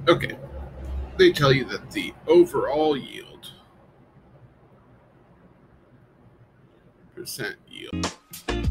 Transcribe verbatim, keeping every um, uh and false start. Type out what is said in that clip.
Okay, they tell you that the overall yield, percent yield,